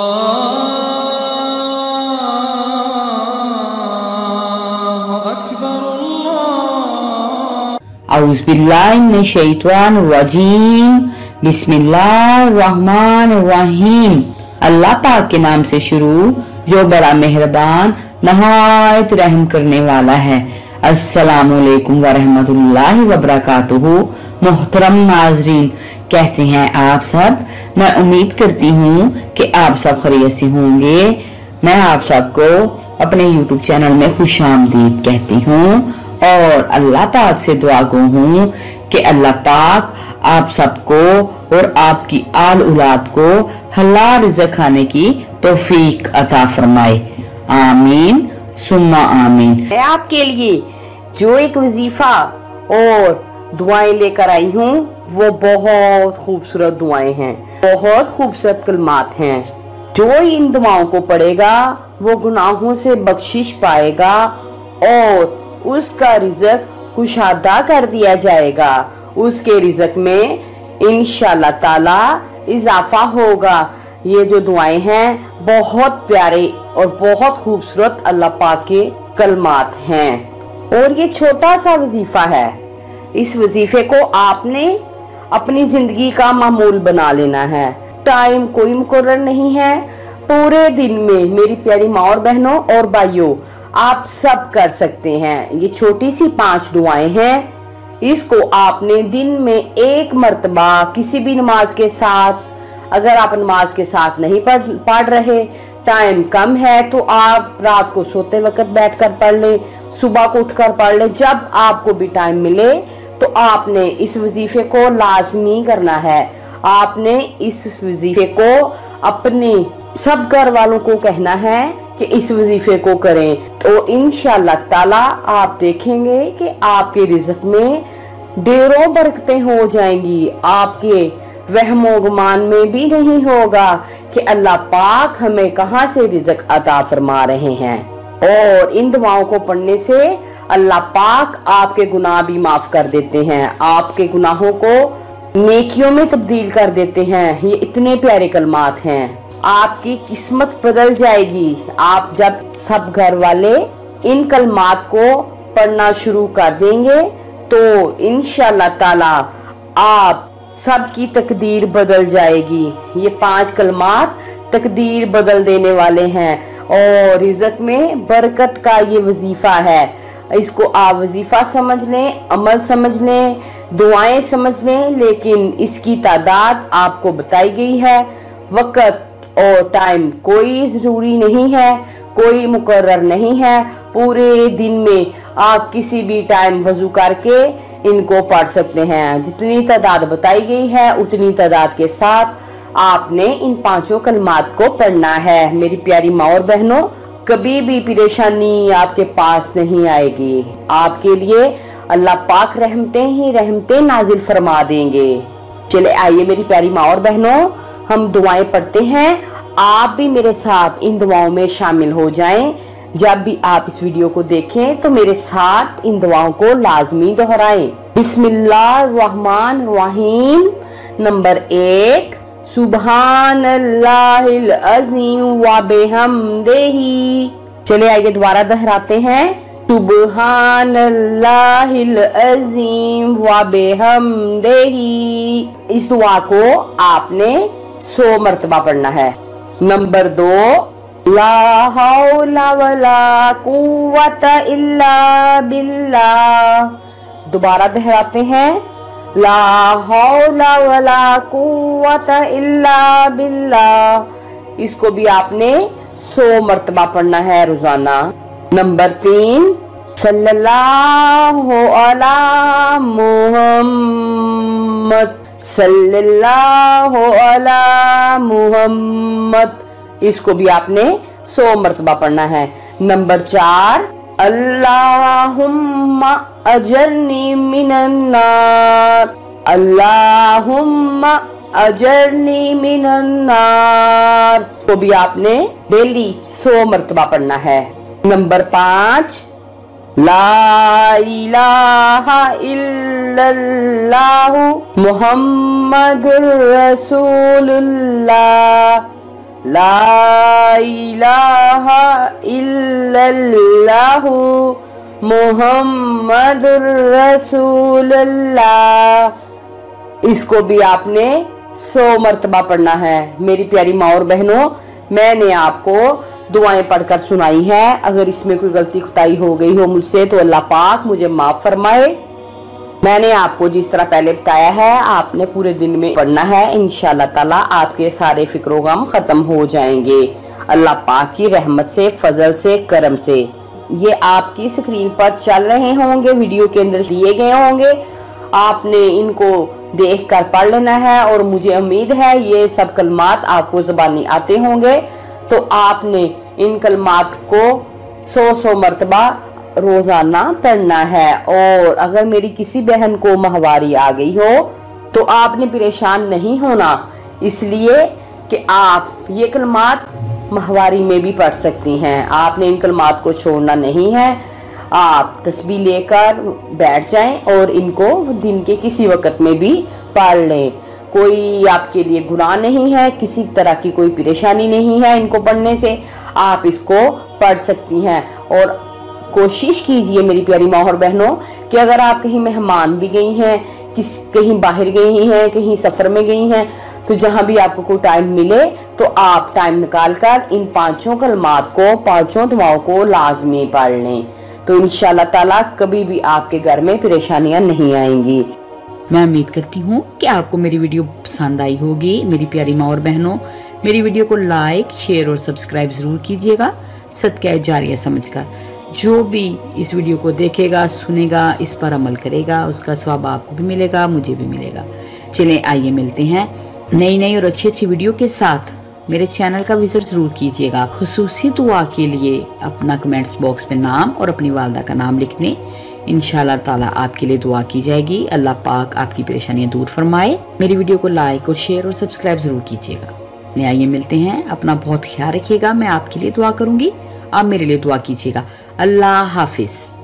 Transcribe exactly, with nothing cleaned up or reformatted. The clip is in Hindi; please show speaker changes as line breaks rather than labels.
औज़ुबिल्लाहिमिनश्शैतानिर्रजीम बिस्मिल्लाहिर्रहमानिर्रहीम। अल्लाह पाक के नाम से शुरू जो बड़ा मेहरबान नहायत रहम करने वाला है। अस्सलामुअलैकुम वरहमतुल्लाहि वबरकातुहू। मोहतरम नाज़रीन, कैसे हैं आप सब? मैं उम्मीद करती हूँ कि आप सब खैरियत से होंगे। मैं आप सबको अपने यूट्यूब चैनल में खुशामदीद कहती हूँ और अल्लाह पाक से दुआ गो हूँ कि अल्लाह पाक आप सबको और आपकी आल औलाद को हलाल रिज़्क़ खाने की तौफीक अता फरमाए। आमीन सुम्मा आमीन।
मैं आपके लिए जो एक वजीफा और दुआएं लेकर आई हूँ वो बहुत खूबसूरत दुआएं हैं, बहुत खूबसूरत कलमात हैं। जो इन दुआओं को पढ़ेगा वो गुनाहों से बख्शिश पाएगा और उसका रिज़्क़ कुशादा कर दिया जाएगा। उसके रिज़्क़ में इंशाअल्लाह ताला इजाफा होगा। ये जो दुआएं हैं बहुत प्यारे और बहुत खूबसूरत अल्लाह पाक के कलमात हैं और ये छोटा सा वजीफा है। इस वजीफे को आपने अपनी जिंदगी का मामूल बना लेना है। टाइम कोई मुकर्रर नहीं है। पूरे दिन में मेरी प्यारी माँ और बहनों और भाइयों आप सब कर सकते हैं। ये छोटी सी पांच दुआएं हैं। इसको आपने दिन में एक मर्तबा किसी भी नमाज के साथ, अगर आप नमाज के साथ नहीं पढ़ पढ़ रहे, टाइम कम है, तो आप रात को सोते वक्त बैठकर पढ़ लें, सुबह को उठकर पढ़ लें। जब आपको भी टाइम मिले तो आपने इस वजीफे को लाजमी करना है। आपने इस वजीफे को अपने सब घर वालों को कहना है कि इस वजीफे को करें, तो इंशाअल्लाह ताला आप देखेंगे कि आपके रिज़्क़ में ढेरों बरकतें हो जाएंगी। आपके वहमो गुमान में भी नहीं होगा कि अल्लाह पाक हमें कहां से रिज़्क़ अता फरमा रहे हैं। और इन दुआओं को पढ़ने से अल्लाह पाक आपके गुनाह भी माफ कर देते हैं, आपके गुनाहों को नेकियों में तब्दील कर देते हैं। ये इतने प्यारे कलमात हैं। आपकी किस्मत बदल जाएगी। आप जब सब घर वाले इन कलमात को पढ़ना शुरू कर देंगे तो इंशाअल्लाह ताला आप सबकी तकदीर बदल जाएगी। ये पांच कलमात तकदीर बदल देने वाले हैं और रिज़्क़ में बरकत का ये वजीफा है। इसको आप वजीफा समझ लें, अमल समझ लें, दुआएं समझ लें, लेकिन इसकी तादाद आपको बताई गई है। वक़्त और टाइम कोई ज़रूरी नहीं है, कोई मुकर्रर नहीं है। पूरे दिन में आप किसी भी टाइम वज़ू करके इनको पढ़ सकते हैं। जितनी तादाद बताई गई है उतनी तादाद के साथ आपने इन पांचों कलमात को पढ़ना है। मेरी प्यारी माँ और बहनों, कभी भी परेशानी आपके पास नहीं आएगी। आपके लिए अल्लाह पाक रहमतें ही रहमतें नाजिल फरमा देंगे। चले आइए मेरी प्यारी माँ और बहनों, हम दुआएं पढ़ते हैं। आप भी मेरे साथ इन दुआओं में शामिल हो जाएं। जब भी आप इस वीडियो को देखें तो मेरे साथ इन दुआओं को लाजमी दोहराएं। बिस्मिल्लाहिर्रहमानिर्रहीम। नंबर एक, सुबहानल्लाहिल अज़ीम व बिहम्दिही। चले आइए दोबारा दोहराते हैं। सुबहानल्लाहिल अज़ीम व बिहम्दिही। इस दुआ को आपने सौ मर्तबा पढ़ना है। नंबर दो, ला हौला वला कुव्वता इल्ला बिल्लाह। दोबारा दोहराते हैं। ला हौला वला कुव्वता इल्ला बिल्लाह। इसको भी आपने सौ मर्तबा पढ़ना है रोजाना। नंबर तीन, सल्लल्लाहु अला मुहम्मद, सल्लल्लाहु अला मुहम्मद। इसको भी आपने सौ मर्तबा पढ़ना है। नंबर चार, अल्लाहुम्मा अजरनी मिनन नार, अल्लाहुम्मा अजरनी मिनन नार। को भी आपने डेली सौ मर्तबा पढ़ना है। नंबर पाँच, ला इलाहा इल्लल्लाहु मुहम्मदुर रसूलुल्लाह, ला इलाहा इल्लल्लाहु मुहम्मदुर रसूलुल्लाह। इसको भी आपने सौ मर्तबा पढ़ना है। मेरी प्यारी माँ और बहनों, मैंने आपको दुआएं पढ़कर सुनाई है। अगर इसमें कोई गलती खुताई हो गई हो मुझसे तो अल्लाह पाक मुझे माफ फरमाए। मैंने आपको जिस तरह पहले बताया है आपने पूरे दिन में पढ़ना है। इंशाअल्लाह ताला आपके सारे फिक्रो गम खत्म हो जाएंगे अल्लाह पाक की रहमत से, फजल से, करम से। ये आपकी स्क्रीन पर चल रहे होंगे, वीडियो के अंदर दिए गए होंगे। आपने इनको देख कर पढ़ लेना है और मुझे उम्मीद है ये सब कलमात आपको ज़बानी आते होंगे। तो आपने इन कलमात को सौ सौ मरतबा रोजाना पढ़ना है। और अगर मेरी किसी बहन को माहवारी आ गई हो तो आपने परेशान नहीं होना, इसलिए कि आप ये कलमात माहवारी में भी पढ़ सकती हैं। आपने इन कलमात को छोड़ना नहीं है। आप तस्बीह लेकर बैठ जाएं और इनको दिन के किसी वक्त में भी पढ़ लें। कोई आपके लिए गुनाह नहीं है, किसी तरह की कोई परेशानी नहीं है इनको पढ़ने से। आप इसको पढ़ सकती हैं। और कोशिश कीजिए मेरी प्यारी माँ और बहनों कि अगर आप कहीं मेहमान भी गई हैं, किस कहीं बाहर गई हैं, कहीं सफ़र में गई हैं, तो जहाँ भी आपको कोई टाइम मिले तो आप टाइम निकाल कर इन पांचों कलमात को, पांचों दुआओं को लाजमी पढ़ लें। तो इंशाअल्लाह ताला कभी भी आपके घर में परेशानियां नहीं आएंगी।
मैं उम्मीद करती हूँ कि आपको मेरी वीडियो पसंद आई होगी। मेरी प्यारी माँ और बहनों, मेरी वीडियो को लाइक, शेयर और सब्सक्राइब ज़रूर कीजिएगा सदका जारिया समझकर। जो भी इस वीडियो को देखेगा, सुनेगा, इस पर अमल करेगा, उसका सवाब आपको भी मिलेगा, मुझे भी मिलेगा। चलें आइए मिलते हैं नई नई और अच्छी अच्छी वीडियो के साथ। मेरे चैनल का विजिट ज़रूर कीजिएगा। खुसूसी दुआ के लिए अपना कमेंट्स बॉक्स में नाम और अपनी वालदा का नाम लिख लें। इंशाअल्लाह ताला आपके लिए दुआ की जाएगी। अल्लाह पाक आपकी परेशानियां दूर फरमाए। मेरी वीडियो को लाइक और शेयर और सब्सक्राइब ज़रूर कीजिएगा। ले आइए मिलते हैं। अपना बहुत ख्याल रखिएगा। मैं आपके लिए दुआ करूँगी, आप मेरे लिए दुआ कीजिएगा। अल्लाह हाफिज़।